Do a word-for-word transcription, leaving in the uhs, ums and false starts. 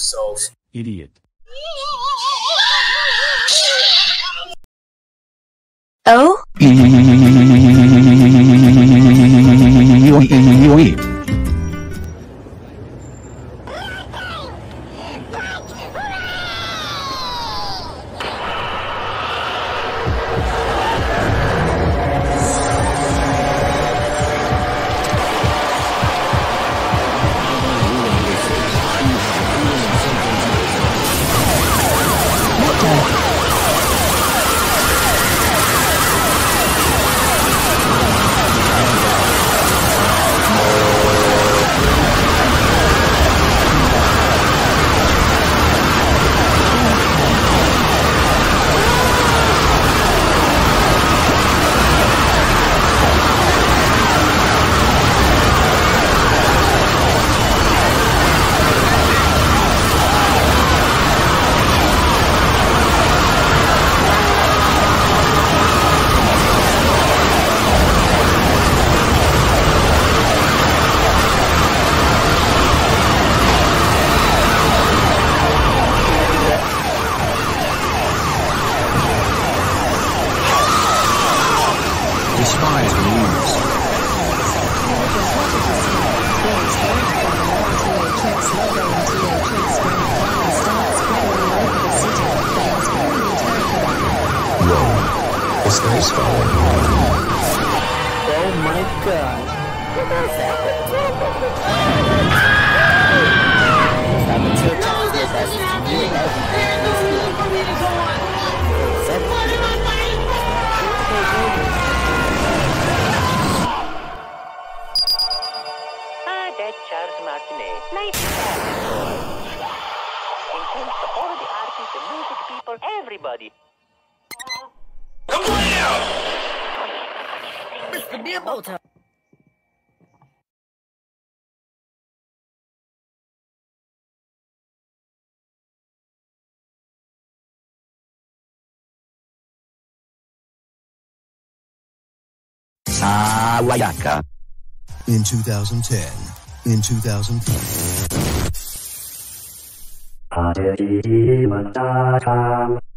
so Idiot. Oh? Despise news. Whoa. This guy's falling. oh my god. Ah, that's Charles Martinet. Nice guy. Includes all the artists, the music people, everybody. Mister Beerbotter. Sawayaka. In two thousand ten. In two thousand ten.